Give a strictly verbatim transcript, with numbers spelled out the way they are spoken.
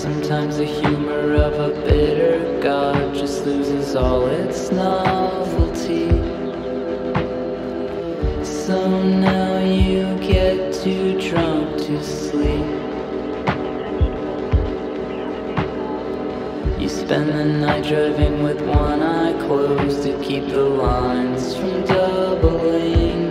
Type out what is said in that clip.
Sometimes the humor of a bitter god just loses all its novelty. So now you get too drunk to sleep. You spend the night driving with one eye closed to keep the lines from doubling.